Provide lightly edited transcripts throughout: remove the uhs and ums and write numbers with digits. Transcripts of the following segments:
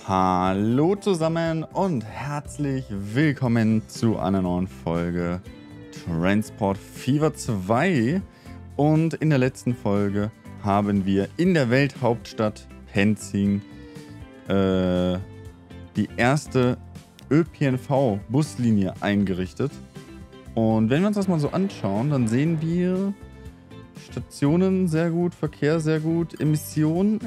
Hallo zusammen und herzlich willkommen zu einer neuen Folge Transport Fever 2. Und in der letzten Folge haben wir in der Welthauptstadt Penzing die erste ÖPNV-Buslinie eingerichtet. Und wenn wir uns das mal so anschauen, dann sehen wir Stationen sehr gut, Verkehr sehr gut, Emissionen.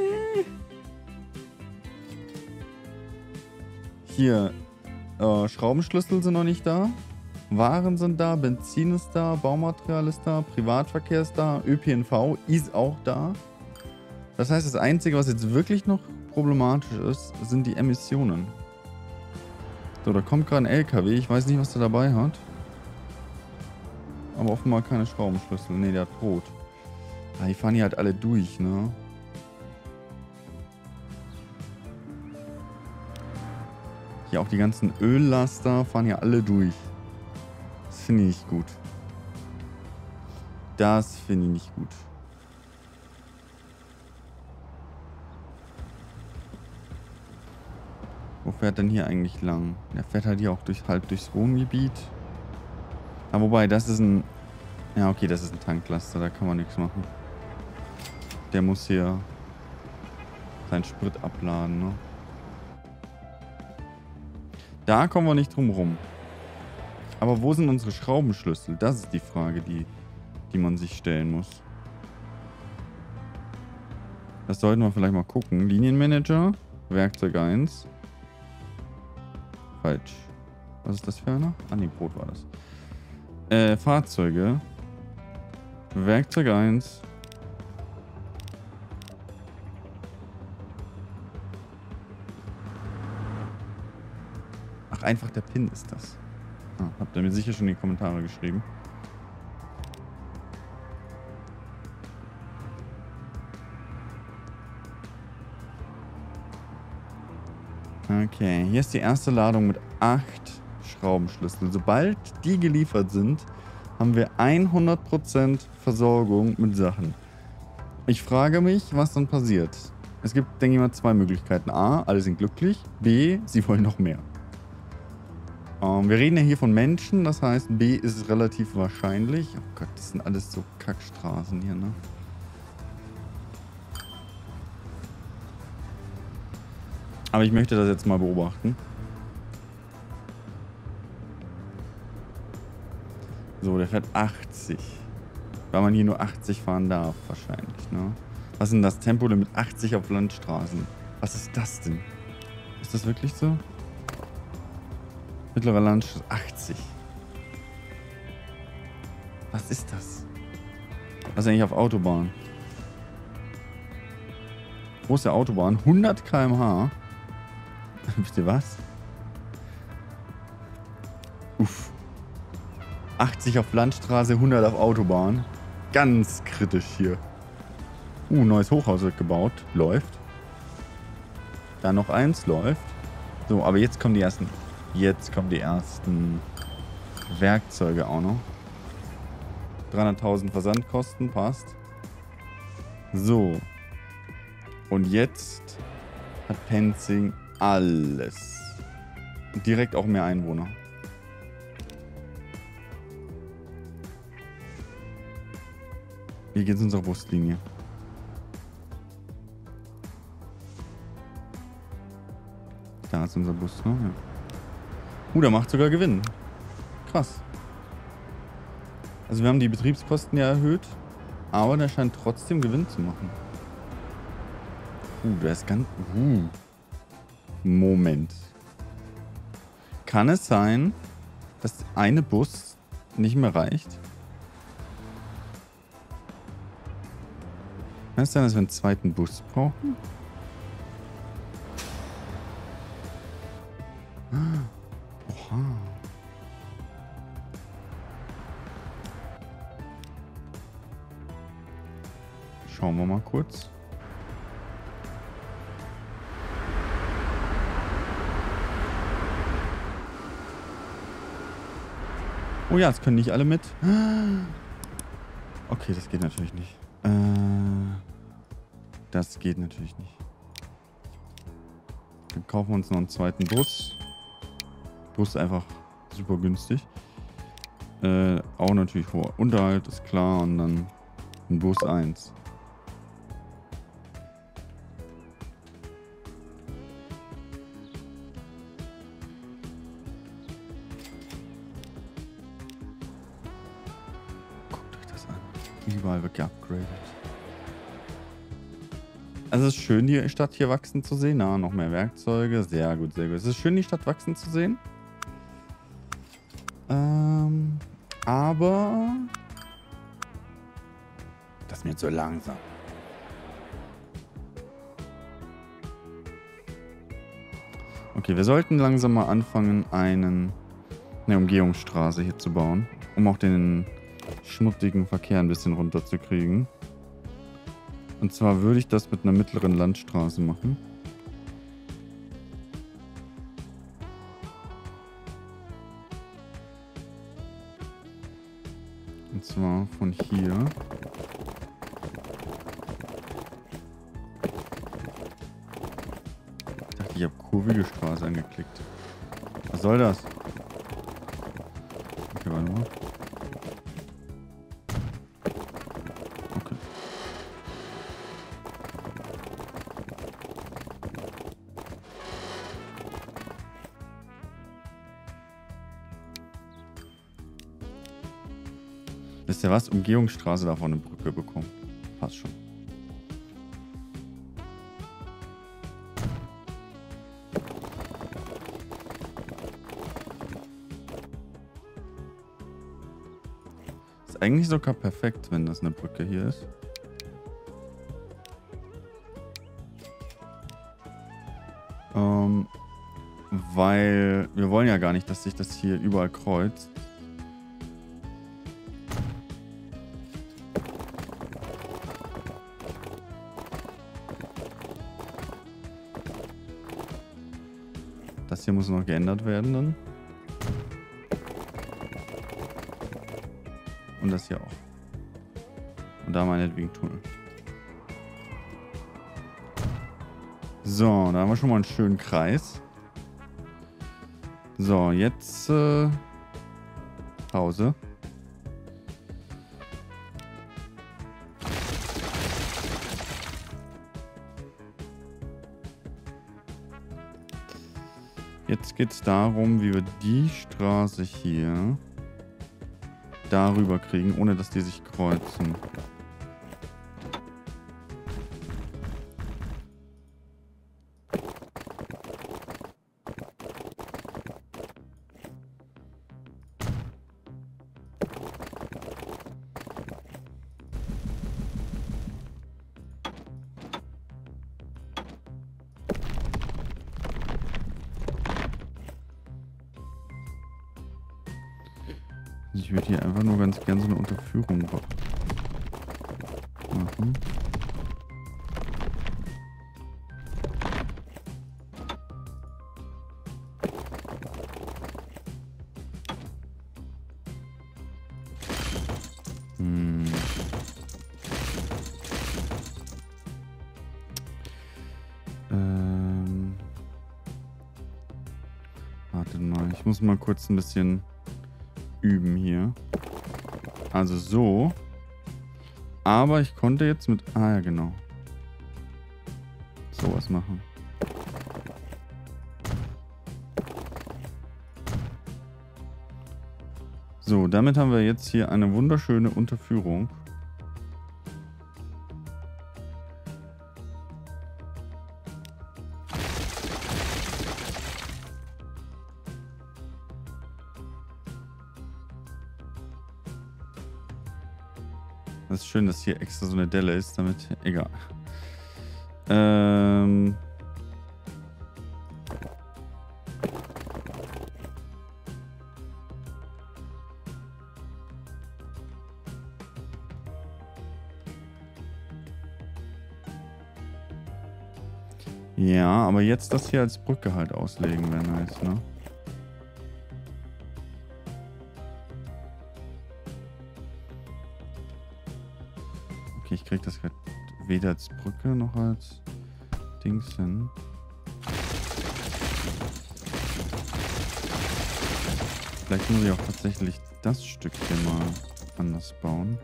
Hier, Schraubenschlüssel sind noch nicht da. Waren sind da, Benzin ist da, Baumaterial ist da, Privatverkehr ist da, ÖPNV ist auch da. Das heißt, das Einzige, was jetzt wirklich noch problematisch ist, sind die Emissionen. So, da kommt gerade ein LKW. Ich weiß nicht, was der dabei hat. Aber offenbar keine Schraubenschlüssel. Ne, der hat rot. Ah, die fahren hier halt alle durch, ne? Hier auch die ganzen Öllaster fahren hier alle durch. Das finde ich nicht gut. Das finde ich nicht gut. Wo fährt denn hier eigentlich lang? Der fährt halt hier auch halb durchs Wohngebiet. Aber wobei, das ist ein... Ja, okay, das ist ein Tanklaster, da kann man nichts machen. Der muss hier seinen Sprit abladen, ne? Da kommen wir nicht drum rum. Aber wo sind unsere Schraubenschlüssel? Das ist die Frage, die man sich stellen muss. Das sollten wir vielleicht mal gucken. Linienmanager, Werkzeug 1. Falsch. Was ist das für einer? Ah, nee, Brot war das. Fahrzeuge. Werkzeug 1. Ach, einfach der Pin ist das. Ah, habt ihr mir sicher schon in die Kommentare geschrieben. Okay, hier ist die erste Ladung mit 8 Schraubenschlüsseln. Sobald die geliefert sind, haben wir 100% Versorgung mit Sachen. Ich frage mich, was dann passiert. Es gibt, denke ich mal, 2 Möglichkeiten. A, alle sind glücklich. B, sie wollen noch mehr. Wir reden ja hier von Menschen, das heißt, B ist relativ wahrscheinlich. Oh Gott, das sind alles so Kackstraßen hier, ne? Aber ich möchte das jetzt mal beobachten. So, der fährt 80. Weil man hier nur 80 fahren darf, wahrscheinlich, ne? Was ist denn das Tempolimit 80 auf Landstraßen? Was ist das denn? Ist das wirklich so? Mittlere Landstraße 80. Was ist das? Was ist eigentlich auf Autobahn? Große Autobahn, 100 km/h. Wisst ihr was? Uff. 80 auf Landstraße, 100 auf Autobahn. Ganz kritisch hier. Neues Hochhaus wird gebaut. Läuft. Dann noch eins. Läuft. So, aber jetzt kommen die ersten... Jetzt kommen die ersten Werkzeuge auch noch. 300.000 Versandkosten, passt. So. Und jetzt hat Penzing alles. Und direkt auch mehr Einwohner. Hier geht's unserer Buslinie. Da ist unser Bus, ne? Ja. Der macht sogar Gewinn. Krass. Also wir haben die Betriebskosten ja erhöht, aber der scheint trotzdem Gewinn zu machen. Der ist ganz... Moment. Kann es sein, dass eine Bus nicht mehr reicht? Kann es sein, dass wir einen zweiten Bus brauchen? Oha. Schauen wir mal kurz. Oh ja, es können nicht alle mit. Okay, das geht natürlich nicht. Das geht natürlich nicht. Dann kaufen wir uns noch einen zweiten Bus. Bus ist einfach super günstig. Auch natürlich hoher Unterhalt, ist klar. Und dann ein Bus 1. Guckt euch das an. Überall wird geupgradet. Also es ist schön, die Stadt hier wachsen zu sehen. Ah, noch mehr Werkzeuge. Sehr gut, sehr gut. Es ist schön, die Stadt wachsen zu sehen. Aber das ist mir zu langsam. Okay, wir sollten langsam mal anfangen, eine Umgehungsstraße hier zu bauen, um auch den schmutzigen Verkehr ein bisschen runterzukriegen. Und zwar würde ich das mit einer mittleren Landstraße machen. Und zwar von hier. Ich dachte, ich habe kurvige Straße angeklickt. Was soll das? Okay, warte mal. Okay. Wisst ihr was? Umgehungsstraße davon eine Brücke bekommen. Passt schon. Ist eigentlich sogar perfekt, wenn das eine Brücke hier ist. Weil wir wollen ja gar nicht, dass sich das hier überall kreuzt. Das hier muss noch geändert werden dann. Und das hier auch. Und da meinetwegen Tunnel. So, da haben wir schon mal einen schönen Kreis. So, jetzt Pause. Jetzt geht es darum, wie wir die Straße hier darüber kriegen, ohne dass die sich kreuzen. Ich würde hier einfach nur ganz gern so eine Unterführung machen. Warte mal, ich muss mal kurz ein bisschen üben hier. Also so. Aber ich konnte jetzt mit... Ah ja, genau. Sowas machen. So, damit haben wir jetzt hier eine wunderschöne Unterführung. Das ist schön, dass hier extra so eine Delle ist, damit... Egal. Ja, aber jetzt das hier als Brücke halt auslegen wäre nice, ne? Okay, ich krieg das gerade weder als Brücke noch als Dings hin. Vielleicht muss ich auch tatsächlich das Stück hier mal anders bauen.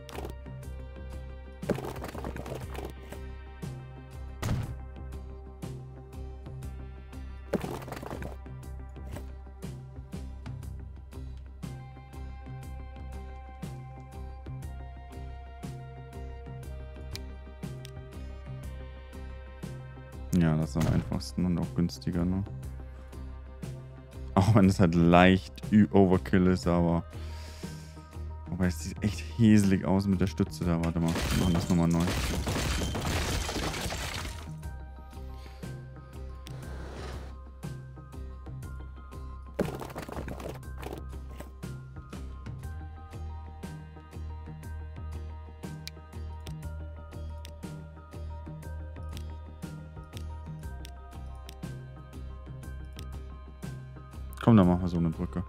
Ja, das ist am einfachsten und auch günstiger, ne? Auch wenn es halt leicht Overkill ist, aber... Wobei es sieht echt häselig aus mit der Stütze da. Warte mal, wir machen das nochmal neu. Komm, dann machen wir so eine Brücke.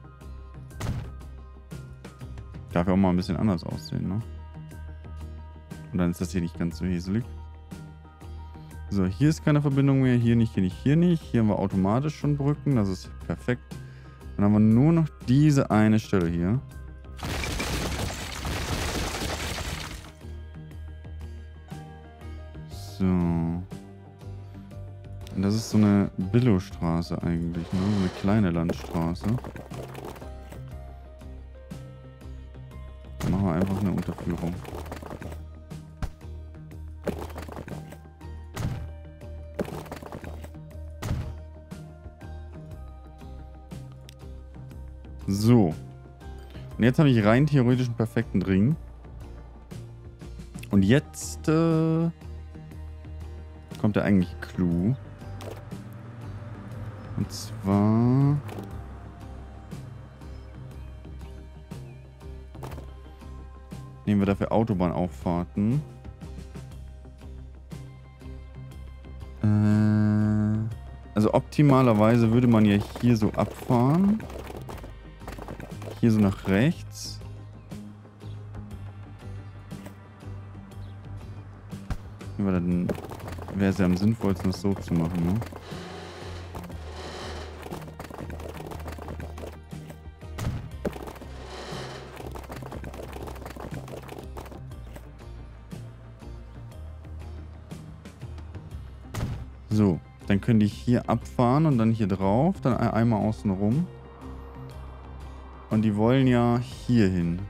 Darf ja auch mal ein bisschen anders aussehen, ne? Und dann ist das hier nicht ganz so häselig. So, hier ist keine Verbindung mehr. Hier nicht, hier nicht, hier nicht. Hier haben wir automatisch schon Brücken. Das ist perfekt. Dann haben wir nur noch diese eine Stelle hier. So. Und das ist so eine Billowstraße eigentlich, ne? So eine kleine Landstraße. Dann machen wir einfach eine Unterführung. So. Und jetzt habe ich rein theoretisch einen perfekten Ring. Und jetzt kommt der eigentliche Clou. Und zwar... nehmen wir dafür Autobahnauffahrten. Also optimalerweise würde man ja hier so abfahren. Hier so nach rechts. Aber dann wäre es ja am sinnvollsten, das so zu machen, ne? So, dann können die hier abfahren und dann hier drauf, dann einmal außen rum. Und die wollen ja hier hin.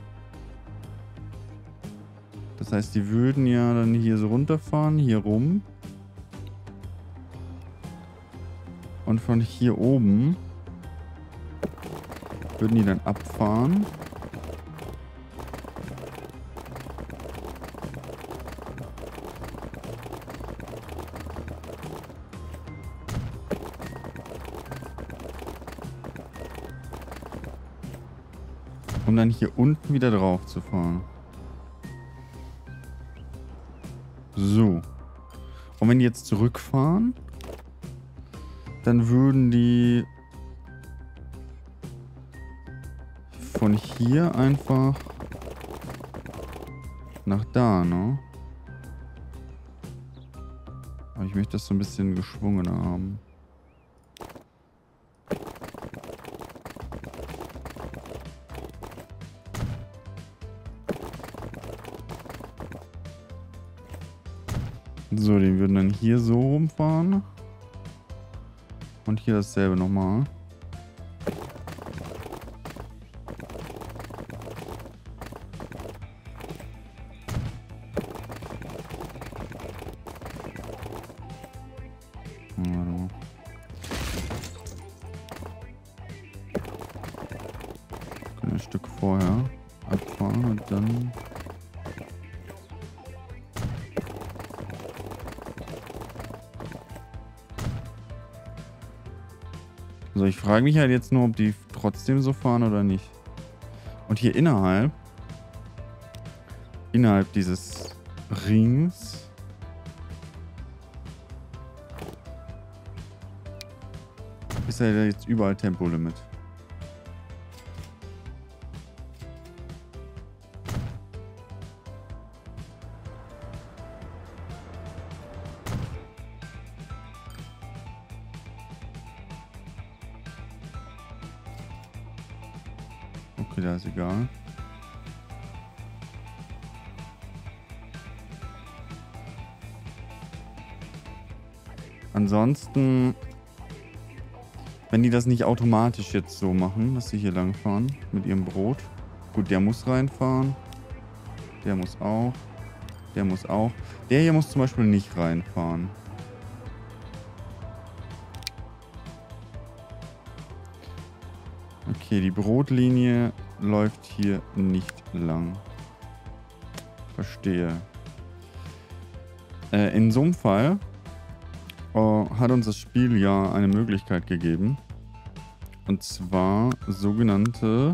Das heißt, die würden ja dann hier so runterfahren, hier rum. Und von hier oben würden die dann abfahren. Um dann hier unten wieder drauf zu fahren. So. Und wenn die jetzt zurückfahren, dann würden die von hier einfach nach da, ne? Aber ich möchte das so ein bisschen geschwungener haben. So, die würden dann hier so rumfahren. Und hier dasselbe nochmal. Warte mal. Können ein Stück vorher abfahren und dann... So, ich frage mich halt jetzt nur, ob die trotzdem so fahren oder nicht. Und hier innerhalb dieses Rings ist ja jetzt überall Tempolimit. Okay, da ist egal. Ansonsten, wenn die das nicht automatisch jetzt so machen, dass sie hier lang fahren mit ihrem Brot. Gut, der muss reinfahren. Der muss auch. Der muss auch. Der hier muss zum Beispiel nicht reinfahren. Okay, die Brotlinie läuft hier nicht lang. Verstehe. In so einem Fall hat uns das Spiel ja eine Möglichkeit gegeben. Und zwar sogenannte...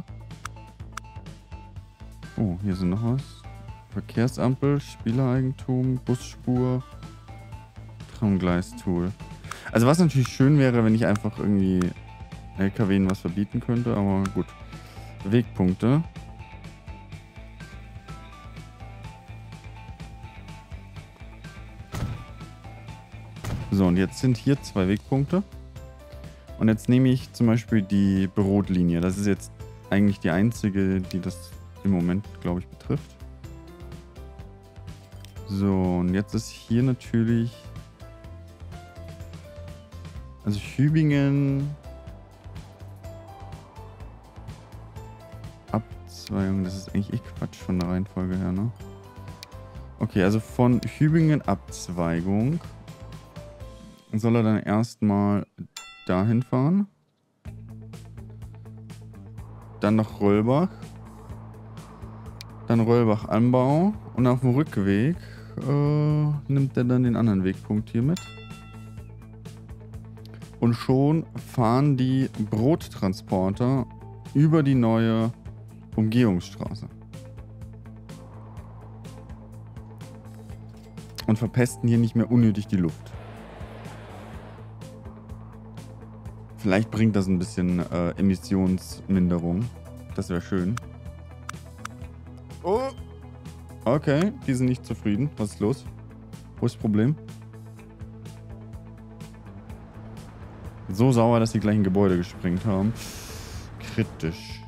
Oh, hier sind noch was. Verkehrsampel, Spielereigentum, Busspur, Tramgleistool. Also was natürlich schön wäre, wenn ich einfach irgendwie LKW was verbieten könnte, aber gut. Wegpunkte. So, und jetzt sind hier 2 Wegpunkte. Und jetzt nehme ich zum Beispiel die Brotlinie. Das ist jetzt eigentlich die einzige, die das im Moment, glaube ich, betrifft. So, und jetzt ist hier natürlich... Also Hübingen... Abzweigung, das ist eigentlich Quatsch von der Reihenfolge her, ne? Okay, also von Hübingen Abzweigung soll er dann erstmal dahin fahren. Dann nach Röllbach. Dann Röllbach-Anbau. Und auf dem Rückweg nimmt er dann den anderen Wegpunkt hier mit. Und schon fahren die Brottransporter über die neue Umgehungsstraße. Und verpesten hier nicht mehr unnötig die Luft. Vielleicht bringt das ein bisschen Emissionsminderung. Das wäre schön. Oh! Okay, die sind nicht zufrieden. Was ist los? Wo ist das Problem? So sauer, dass sie gleich ein Gebäude gesprengt haben. Kritisch.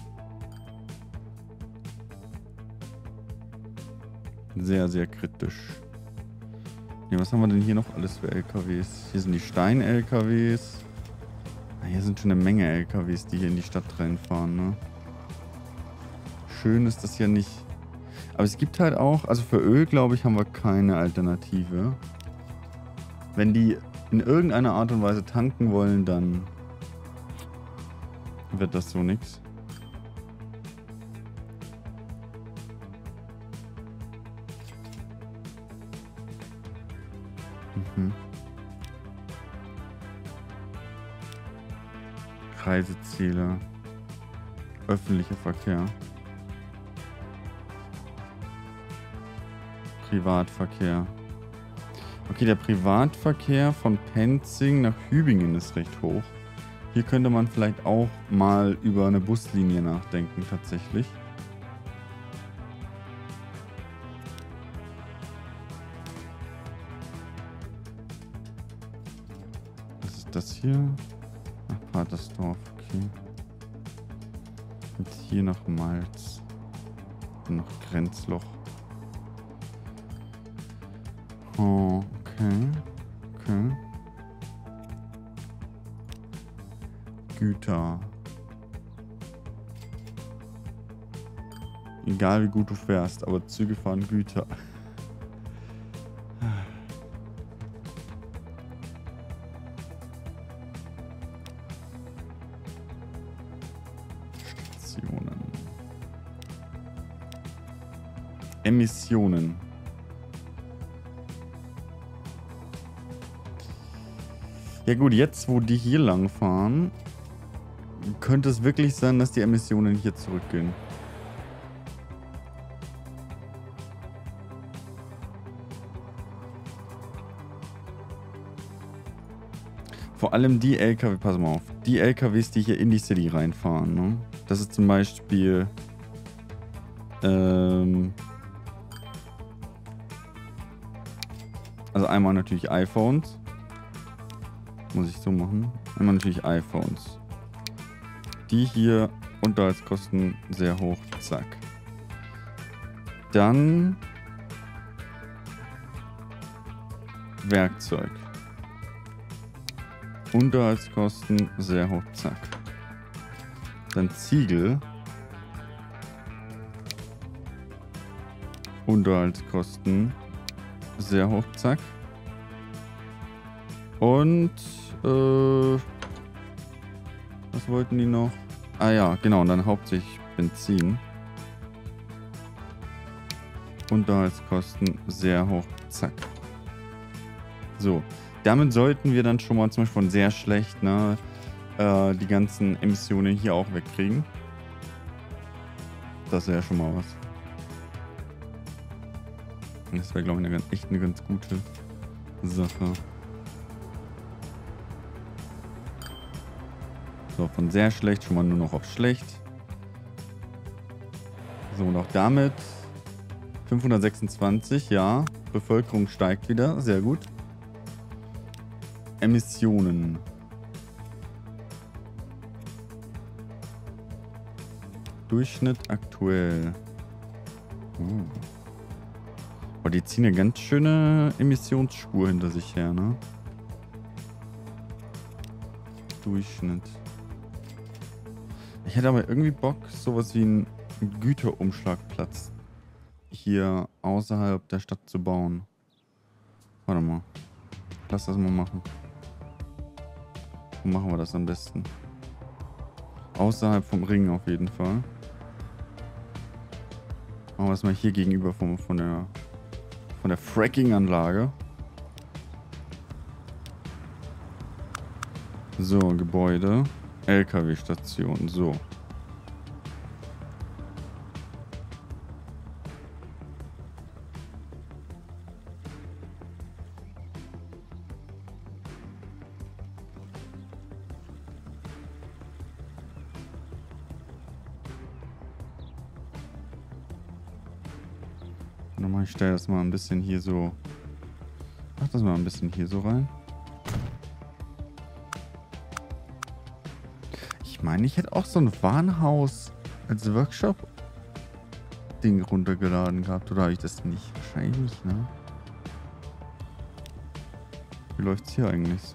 Sehr, sehr kritisch. Ja, was haben wir denn hier noch alles für LKWs? Hier sind die Stein-LKWs. Hier sind schon eine Menge LKWs, die hier in die Stadt reinfahren, ne? Schön ist das ja nicht. Aber es gibt halt auch, also für Öl, glaube ich, haben wir keine Alternative. Wenn die in irgendeiner Art und Weise tanken wollen, dann wird das so nix. Reiseziele. Öffentlicher Verkehr. Privatverkehr. Okay, der Privatverkehr von Penzing nach Hübingen ist recht hoch. Hier könnte man vielleicht auch mal über eine Buslinie nachdenken, tatsächlich. Was ist das hier? Nach Patersdorf, okay. Und hier nach Malz. Und nach Grenzloch. Oh, okay. Okay. Güter. Egal wie gut du fährst, aber Züge fahren Güter. Stationen. Emissionen. Ja gut, jetzt wo die hier lang fahren, könnte es wirklich sein, dass die Emissionen hier zurückgehen. Vor allem die LKW, pass mal auf, die LKWs, die hier in die City reinfahren, ne? Das ist zum Beispiel also einmal natürlich iPhones. Muss ich so machen. Einmal natürlich iPhones. Die hier Unterhaltskosten sehr hoch. Zack. Dann Werkzeug. Unterhaltskosten sehr hoch. Zack. Dann Ziegel. Unterhaltskosten sehr hoch. Zack. Und was wollten die noch? Ah ja, genau. Und dann hauptsächlich Benzin. Unterhaltskosten sehr hoch. Zack. So. Damit sollten wir dann schon mal zum Beispiel von sehr schlecht, ne, die ganzen Emissionen hier auch wegkriegen. Das wäre ja schon mal was. Das wäre, glaube ich, echt eine ganz gute Sache. So, von sehr schlecht schon mal nur noch auf schlecht. So, und auch damit 526, ja. Bevölkerung steigt wieder, sehr gut. Emissionen. Durchschnitt aktuell. Oh, die ziehen eine ganz schöne Emissionsspur hinter sich her, ne? Durchschnitt. Ich hätte aber irgendwie Bock, sowas wie einen Güterumschlagplatz hier außerhalb der Stadt zu bauen. Warte mal. Lass das mal machen. Wo machen wir das am besten? Außerhalb vom Ring auf jeden Fall. Machen wir es mal hier gegenüber von der Fracking-Anlage. So, Gebäude. LKW-Station. So. Ich stelle das mal ein bisschen hier so. Mach das mal ein bisschen hier so rein. Ich meine, ich hätte auch so ein Warenhaus als Workshop-Ding runtergeladen gehabt. Oder habe ich das nicht? Wahrscheinlich nicht, ne? Wie läuft es hier eigentlich so?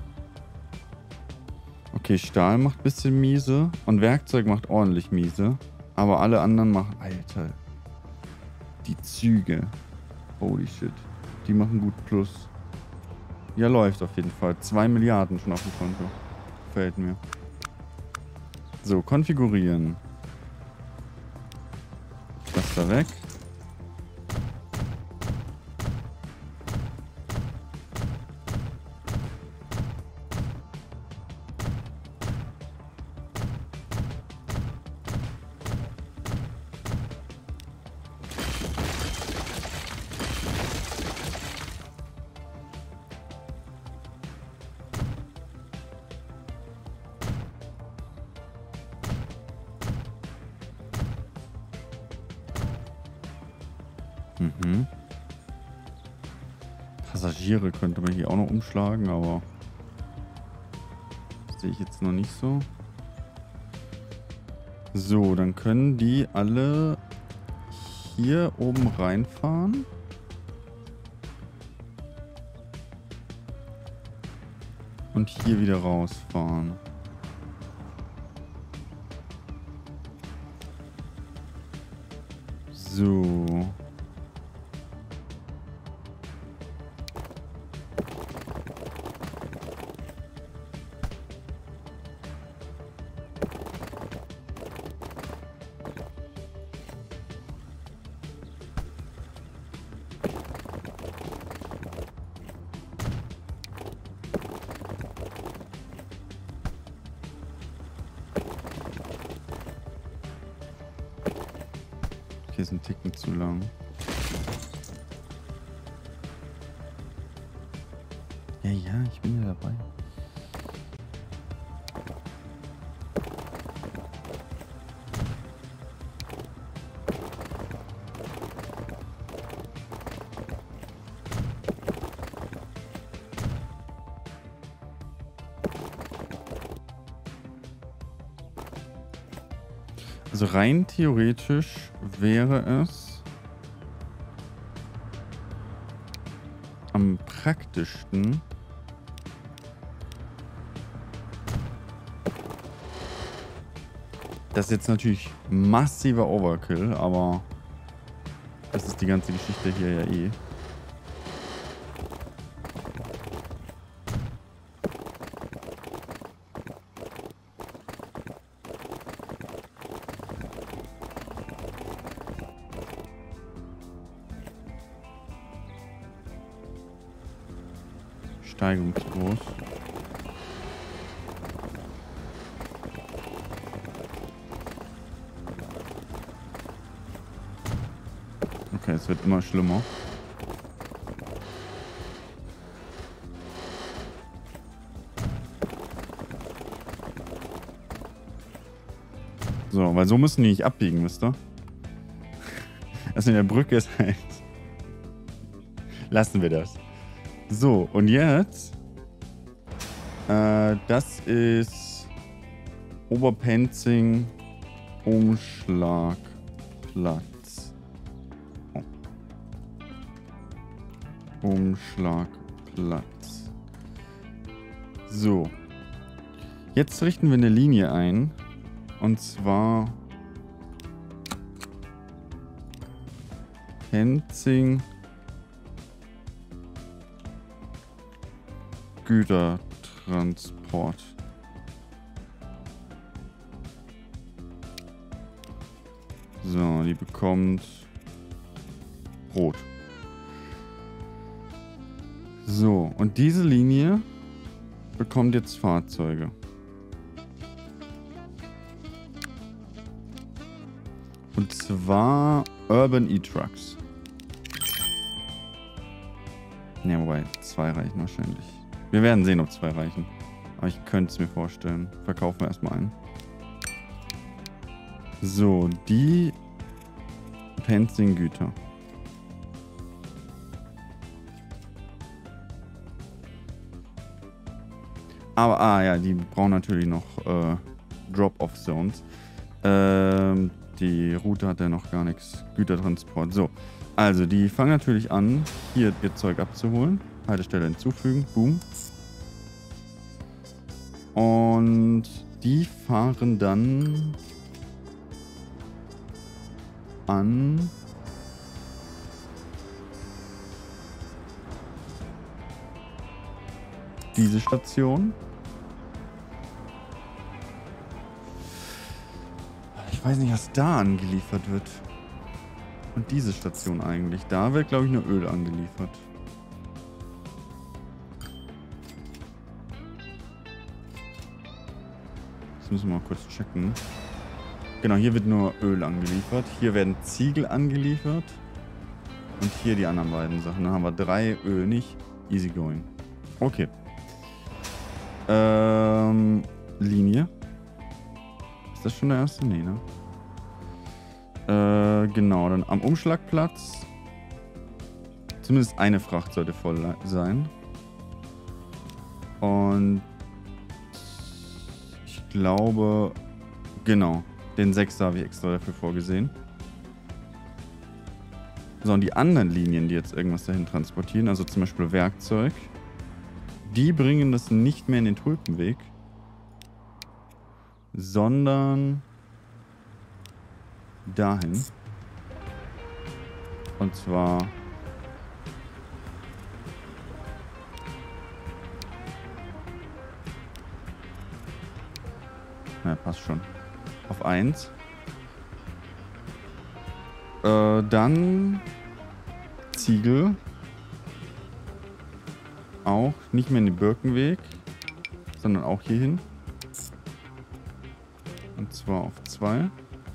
Okay, Stahl macht ein bisschen miese. Und Werkzeug macht ordentlich miese. Aber alle anderen machen... Alter. Die Züge. Holy shit. Die machen gut Plus. Ja, läuft auf jeden Fall. 2 Milliarden schon auf dem Konto. Gefällt mir. So, konfigurieren. Das da weg. Passagiere könnte man hier auch noch umschlagen, aber das sehe ich jetzt noch nicht so. So, dann können die alle hier oben reinfahren. Und hier wieder rausfahren. So. Okay, ist ein Ticken zu lang. Ja, ich bin ja dabei. Also rein theoretisch wäre es am praktischsten, das ist jetzt natürlich massiver Overkill, aber das ist die ganze Geschichte hier ja eh. Steigung zu groß. Okay, es wird immer schlimmer. So, weil so müssen die nicht abbiegen, wisst ihr? Also in der Brücke ist halt... Lassen wir das. So, und jetzt... das ist... Oberpenzing... Umschlagplatz. Oh. Umschlagplatz. So. Jetzt richten wir eine Linie ein. Und zwar... Penzing... Gütertransport. So, die bekommt rot. So, und diese Linie bekommt jetzt Fahrzeuge. Und zwar Urban E-Trucks. Ja, wobei 2 reichen wahrscheinlich. Wir werden sehen, ob 2 reichen. Aber ich könnte es mir vorstellen. Verkaufen wir erstmal einen. So, die Penzing-Güter. Aber, ja, die brauchen natürlich noch Drop-Off-Zones. Die Route hat ja noch gar nichts. Gütertransport. So, also die fangen natürlich an, hier ihr Zeug abzuholen. Haltestelle hinzufügen. Boom. Und die fahren dann an diese Station. Ich weiß nicht, was da angeliefert wird. Und diese Station eigentlich. Da wird, glaube ich, nur Öl angeliefert. Das müssen wir mal kurz checken. Genau, hier wird nur Öl angeliefert. Hier werden Ziegel angeliefert. Und hier die anderen beiden Sachen. Dann haben wir 3 Öl nicht. Easy going. Okay. Linie. Ist das schon der erste? Nee, ne? Genau, dann am Umschlagplatz. Zumindest eine Fracht sollte voll sein. Und ich glaube, genau, den 6er habe ich extra dafür vorgesehen. So, und die anderen Linien, die jetzt irgendwas dahin transportieren, also zum Beispiel Werkzeug, die bringen das nicht mehr in den Tulpenweg, sondern dahin. Und zwar na, passt schon. Auf 1. Dann Ziegel. Auch nicht mehr in den Birkenweg, sondern auch hierhin. Und zwar auf 2.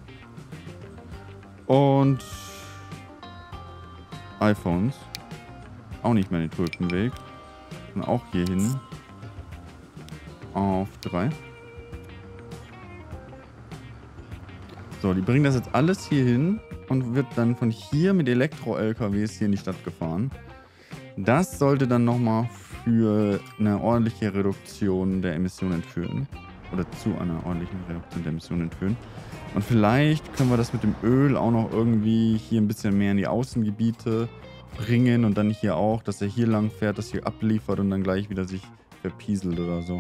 Und iPhones. Auch nicht mehr in den Tulpenweg. Und auch hierhin. Auf 3. So, die bringen das jetzt alles hier hin und wird dann von hier mit Elektro-LKWs hier in die Stadt gefahren. Das sollte dann nochmal für eine ordentliche Reduktion der Emissionen führen. oder zu einer ordentlichen Reduktion der Emissionen führen. Und vielleicht können wir das mit dem Öl auch noch irgendwie hier ein bisschen mehr in die Außengebiete bringen und dann hier auch, dass er hier lang fährt, das hier abliefert und dann gleich wieder sich verpieselt oder so.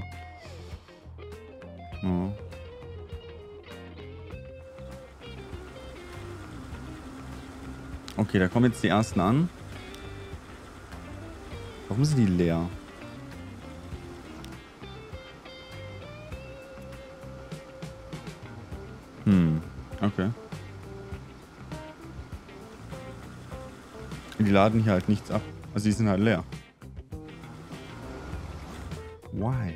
Ja. Okay, da kommen jetzt die ersten an. Warum sind die leer? Okay. Die laden hier halt nichts ab. Also die sind halt leer. Why?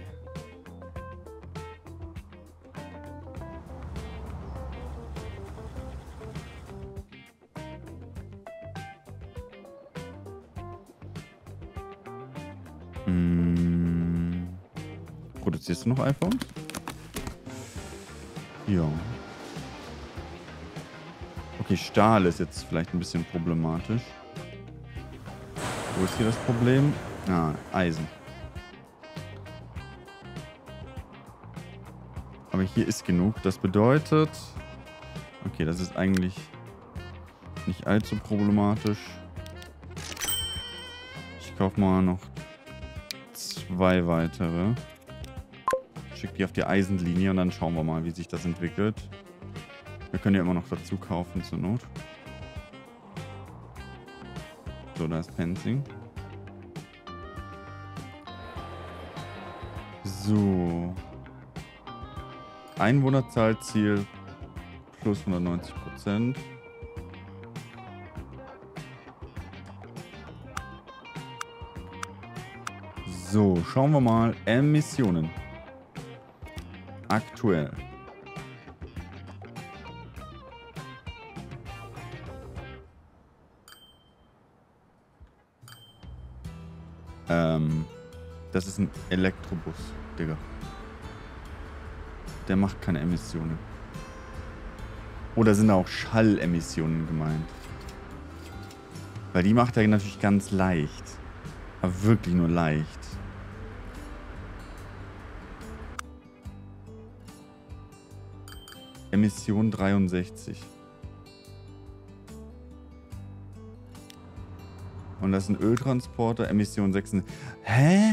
Produzierst du noch iPhones? Ja. Okay, Stahl ist jetzt vielleicht ein bisschen problematisch. Wo ist hier das Problem? Ah, Eisen. Aber hier ist genug. Das bedeutet... Okay, das ist eigentlich nicht allzu problematisch. Ich kaufe mal noch 2 weitere. Schick die auf die Eisenlinie und dann schauen wir mal, wie sich das entwickelt. Wir können ja immer noch dazu kaufen zur Not. So, da ist Fencing. So. Einwohnerzahlziel plus 190%. So, schauen wir mal. Emissionen. Aktuell. Das ist ein Elektrobus, Digga. Der macht keine Emissionen. Oder sind da auch Schallemissionen gemeint? Weil die macht er natürlich ganz leicht. Aber wirklich nur leicht. Emission 63. Und das ist ein Öltransporter, Emission 66. Hä?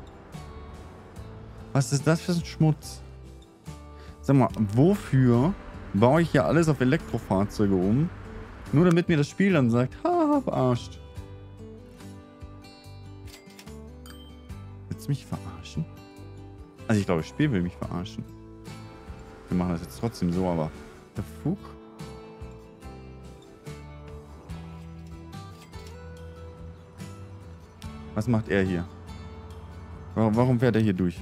Was ist das für ein Schmutz? Sag mal, wofür baue ich hier alles auf Elektrofahrzeuge um? Nur damit mir das Spiel dann sagt, haha, verarscht. Willst du mich verarschen? Also ich glaube, das Spiel will mich verarschen. Wir machen das jetzt trotzdem so, aber... Der Fug? Was macht er hier? Warum fährt er hier durch?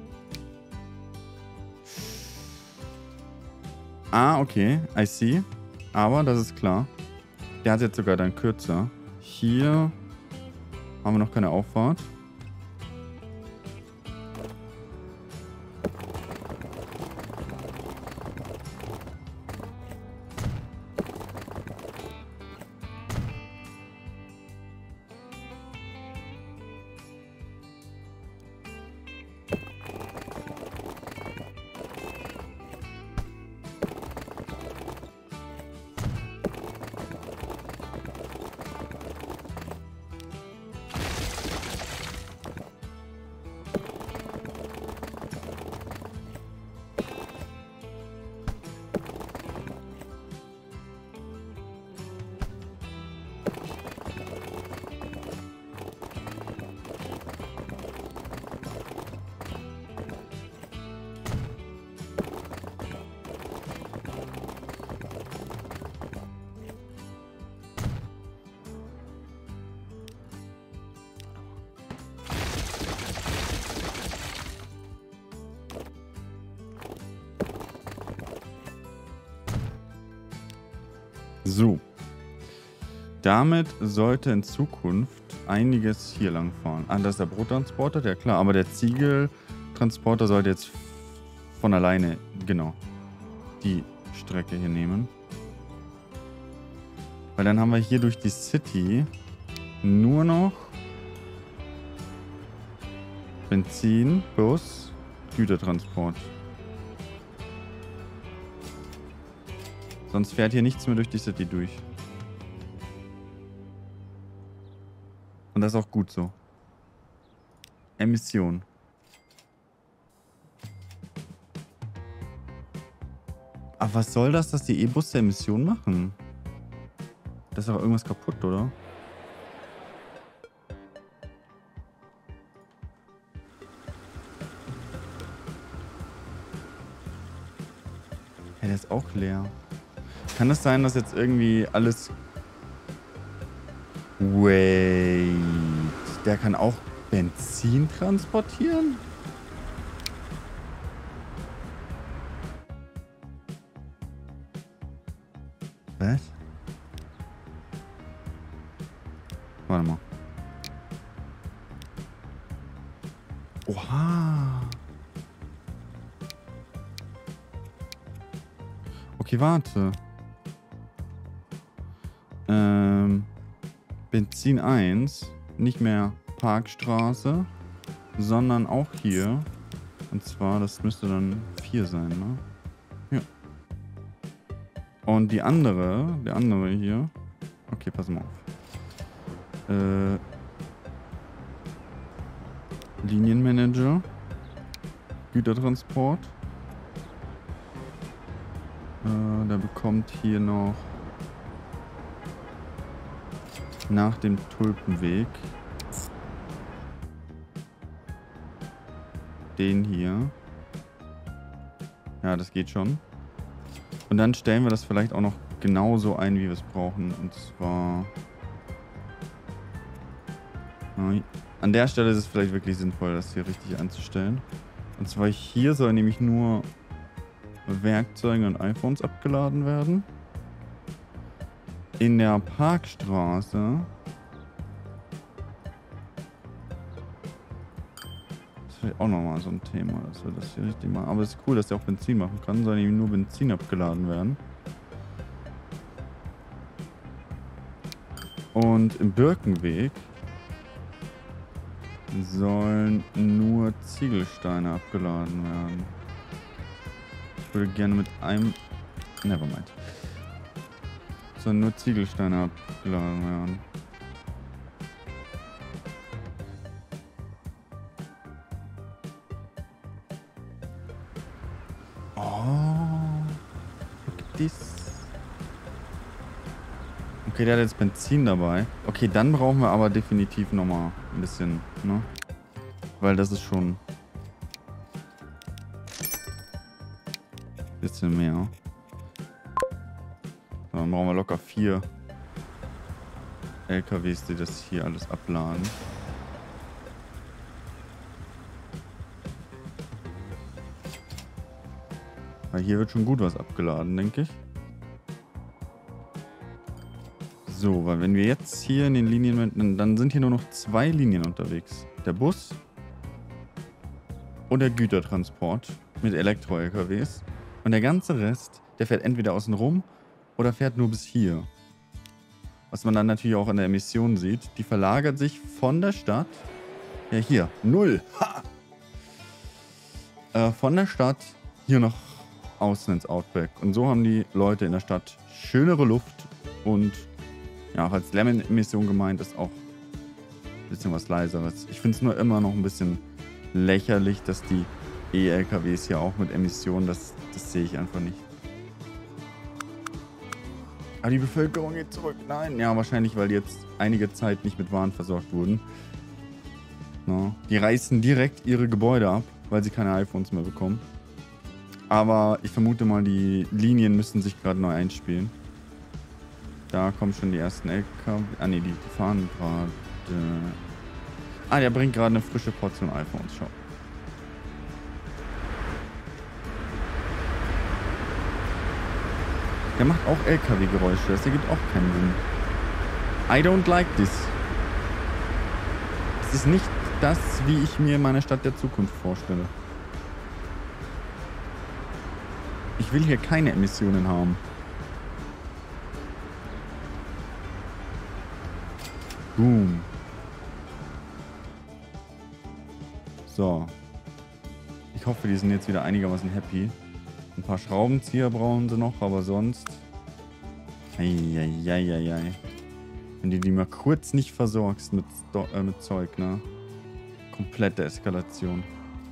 Ah, okay. I see. Aber das ist klar. Der hat jetzt sogar dann kürzer. Hier haben wir noch keine Auffahrt. So. Damit sollte in Zukunft einiges hier lang fahren. Ah, das ist der Brottransporter, der klar. Aber der Ziegeltransporter sollte jetzt von alleine, genau, die Strecke hier nehmen. Weil dann haben wir hier durch die City nur noch Benzin, Bus, Gütertransport. Sonst fährt hier nichts mehr durch die City durch. Und das ist auch gut so. Emission. Ach, was soll das, dass die E-Busse Emissionen machen? Da ist doch irgendwas kaputt, oder? Ja, der ist auch leer. Kann es sein, dass jetzt irgendwie alles... Wait. Der kann auch Benzin transportieren? Was? Warte mal. Oha. Okay, warte. Benzin 1. Nicht mehr Parkstraße, sondern auch hier. Und zwar, das müsste dann 4 sein, ne? Ja. Und der andere hier. Okay, pass mal auf. Linienmanager. Gütertransport. Der bekommt hier noch nach dem Tulpenweg den hier. Ja, das geht schon. Und dann stellen wir das vielleicht auch noch genauso ein, wie wir es brauchen. Und zwar... An der Stelle ist es vielleicht wirklich sinnvoll, das hier richtig einzustellen. Und zwar hier soll nämlich nur Werkzeuge und iPhones abgeladen werden. In der Parkstraße... Das ist vielleicht auch nochmal so ein Thema, dass wir das hier richtig machen. Aber es ist cool, dass der auch Benzin machen kann. Soll nämlich nur Benzin abgeladen werden. Und im Birkenweg sollen nur Ziegelsteine abgeladen werden. Ich würde gerne mit einem... Nevermind. Sollen nur Ziegelsteine abgeladen werden. Oh. Look at this. Okay, der hat jetzt Benzin dabei. Okay, dann brauchen wir aber definitiv nochmal ein bisschen, ne? Weil das ist schon... ein bisschen mehr. Dann brauchen wir locker 4 LKWs, die das hier alles abladen. Weil hier wird schon gut was abgeladen, denke ich. So, weil wenn wir jetzt hier in den Linien... Dann sind hier nur noch 2 Linien unterwegs. Der Bus und der Gütertransport mit Elektro-LKWs. Und der ganze Rest, der fährt entweder außen rum oder fährt nur bis hier. Was man dann natürlich auch in der Emission sieht. Die verlagert sich von der Stadt... Ja, hier. 0. Ha! Von der Stadt hier noch außen ins Outback. Und so haben die Leute in der Stadt schönere Luft und... Ja, auch als Lärmemission gemeint ist auch ein bisschen was Leiseres. Ich finde es nur immer noch ein bisschen lächerlich, dass die E-LKWs hier auch mit Emissionen, das sehe ich einfach nicht. Aber die Bevölkerung geht zurück. Nein, ja, wahrscheinlich, weil die jetzt einige Zeit nicht mit Waren versorgt wurden. No. Die reißen direkt ihre Gebäude ab, weil sie keine iPhones mehr bekommen. Aber ich vermute mal, die Linien müssen sich gerade neu einspielen. Da kommen schon die ersten LKW. Ah ne, die fahren gerade. Ah, der bringt gerade eine frische Portion iPhones. Schau. Der macht auch LKW-Geräusche. Das ergibt auch keinen Sinn. I don't like this. Es ist nicht das, wie ich mir meine Stadt der Zukunft vorstelle. Ich will hier keine Emissionen haben. Boom. So. Ich hoffe, die sind jetzt wieder einigermaßen happy. Ein paar Schraubenzieher brauchen sie noch, aber sonst Eieieiei. Wenn du die mal kurz nicht versorgst mit Zeug, ne? Komplette Eskalation.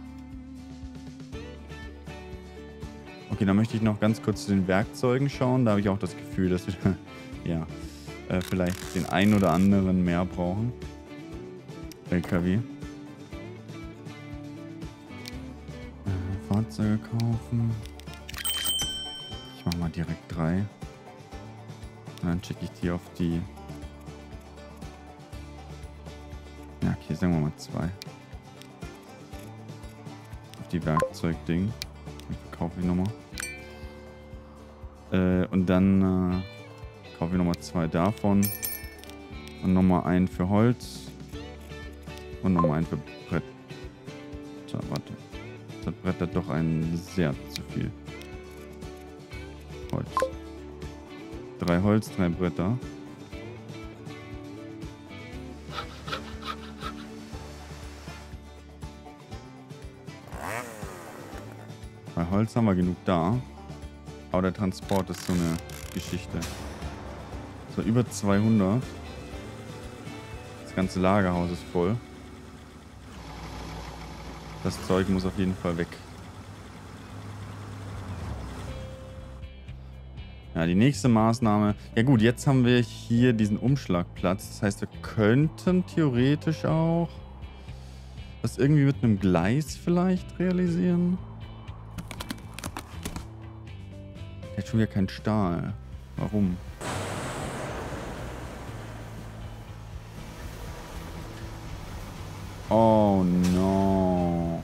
Okay, dann möchte ich noch ganz kurz zu den Werkzeugen schauen. Da habe ich auch das Gefühl, dass wir ja, vielleicht den einen oder anderen mehr brauchen. LKW. Fahrzeuge kaufen. Ich mache mal direkt 3. Und dann schicke ich die auf die... Ja, okay, sagen wir mal 2. Auf die Werkzeugding. Dann verkaufe ich nochmal. Und dann kaufe ich nochmal 2 davon. Und nochmal einen für Holz. Und nochmal einen für Brett. So, warte. Das Brett hat doch einen sehr zu viel. Holz. 3 Holz, 3 Bretter. Bei Holz haben wir genug da. Aber der Transport ist so eine Geschichte. So, über 200. Das ganze Lagerhaus ist voll. Das Zeug muss auf jeden Fall weg. Ja, die nächste Maßnahme. Ja gut, jetzt haben wir hier diesen Umschlagplatz. Das heißt, wir könnten theoretisch auch das irgendwie mit einem Gleis vielleicht realisieren. Jetzt schon wieder kein Stahl. Warum? Oh no.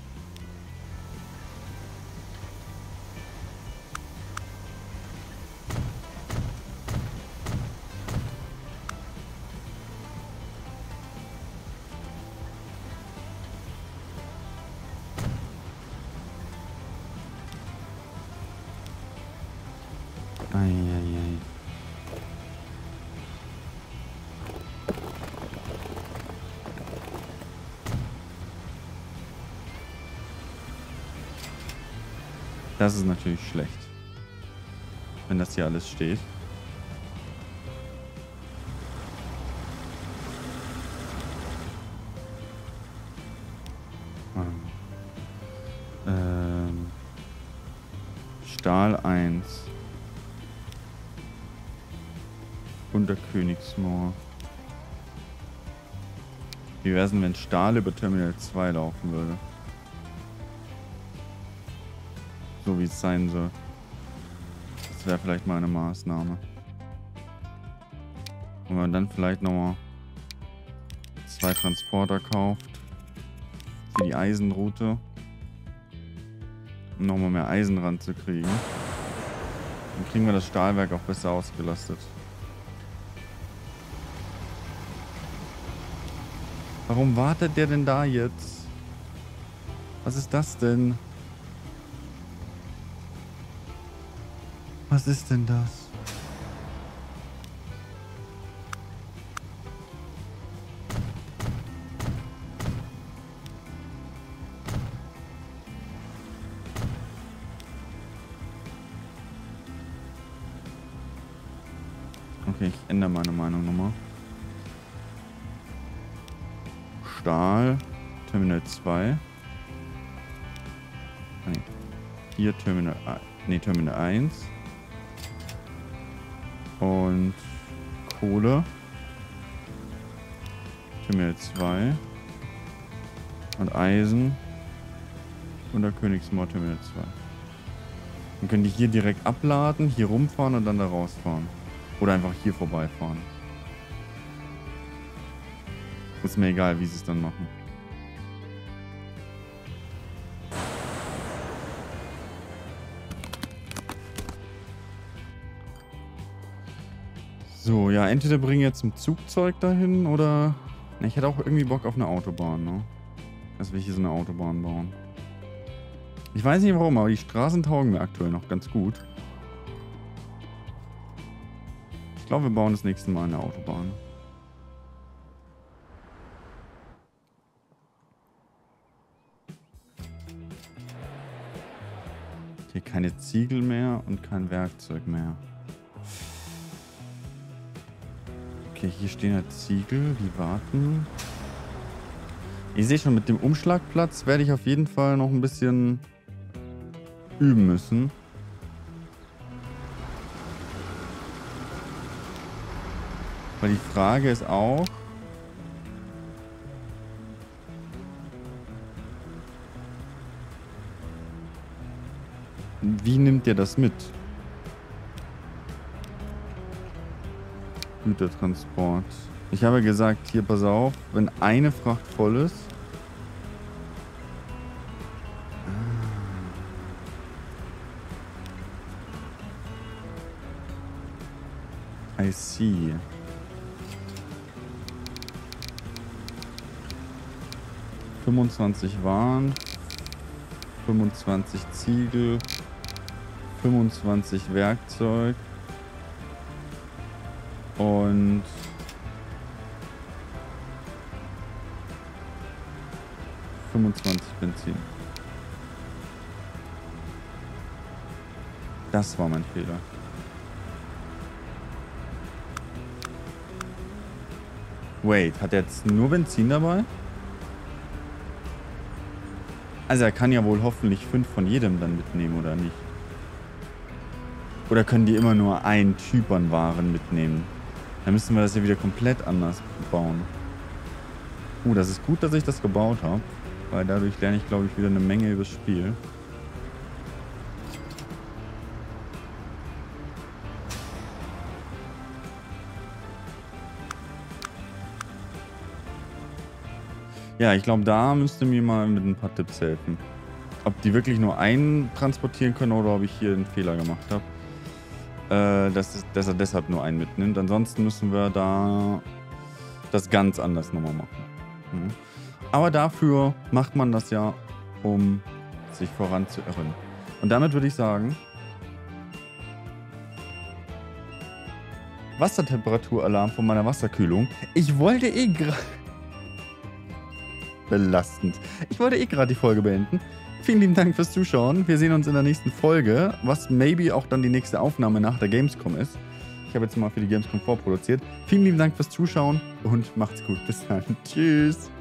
Eieiei. Das ist natürlich schlecht, wenn das hier alles steht. Stahl 1. Unter Königsmoor. Wie wäre es denn, wenn Stahl über Terminal 2 laufen würde? So wie es sein soll. Das wäre vielleicht mal eine Maßnahme. Wenn man dann vielleicht nochmal 2 Transporter kauft. Für die Eisenroute. Um nochmal mehr Eisen ranzukriegen. Dann kriegen wir das Stahlwerk auch besser ausgelastet. Warum wartet der denn da jetzt? Was ist das denn? Was ist denn das? Okay, ich ändere meine Meinung nochmal. Stahl, Terminal 2. Nee. Hier Terminal, Terminal 1. Und Kohle. Terminal 2. Und Eisen. Und der Königsmoor Terminal 2. Dann können die hier direkt abladen, hier rumfahren und dann da rausfahren. Oder einfach hier vorbeifahren. Ist mir egal, wie sie es dann machen. So, ja, entweder bringen wir jetzt ein Zugzeug dahin oder... Na, ich hätte auch irgendwie Bock auf eine Autobahn, ne? Dass wir hier so eine Autobahn bauen. Ich weiß nicht warum, aber die Straßen taugen mir aktuell noch ganz gut. Ich glaube, wir bauen das nächste Mal eine Autobahn. Okay, keine Ziegel mehr und kein Werkzeug mehr. Okay, hier stehen halt Ziegel, die warten. Ich sehe schon, mit dem Umschlagplatz werde ich auf jeden Fall noch ein bisschen üben müssen. Weil die Frage ist auch, wie nimmt ihr das mit? Gütertransport. Ich habe gesagt, hier, pass auf, wenn eine Fracht voll ist. I see. Waren, 25 Ziegel, 25 Werkzeug und 25 Benzin. Das war mein Fehler. Wait, hat er jetzt nur Benzin dabei? Also er kann ja wohl hoffentlich 5 von jedem dann mitnehmen, oder nicht? Oder können die immer nur einen Typ an Waren mitnehmen? Dann müssen wir das ja wieder komplett anders bauen. Das ist gut, dass ich das gebaut habe. Weil dadurch lerne ich, glaube ich, wieder eine Menge übers Spiel. Ja, ich glaube, da müsste mir mal mit ein paar Tipps helfen. Ob die wirklich nur einen transportieren können oder ob ich hier einen Fehler gemacht habe. Dass er deshalb nur einen mitnimmt. Ansonsten müssen wir da das ganz anders nochmal machen. Aber dafür macht man das ja, um sich voranzuirren. Und damit würde ich sagen, Wassertemperatur-Alarm von meiner Wasserkühlung. Ich wollte gerade... Belastend. Ich wollte gerade die Folge beenden. Vielen lieben Dank fürs Zuschauen. Wir sehen uns in der nächsten Folge, was maybe auch dann die nächste Aufnahme nach der Gamescom ist. Ich habe jetzt mal für die Gamescom vorproduziert. Vielen lieben Dank fürs Zuschauen und macht's gut. Bis dann. Tschüss.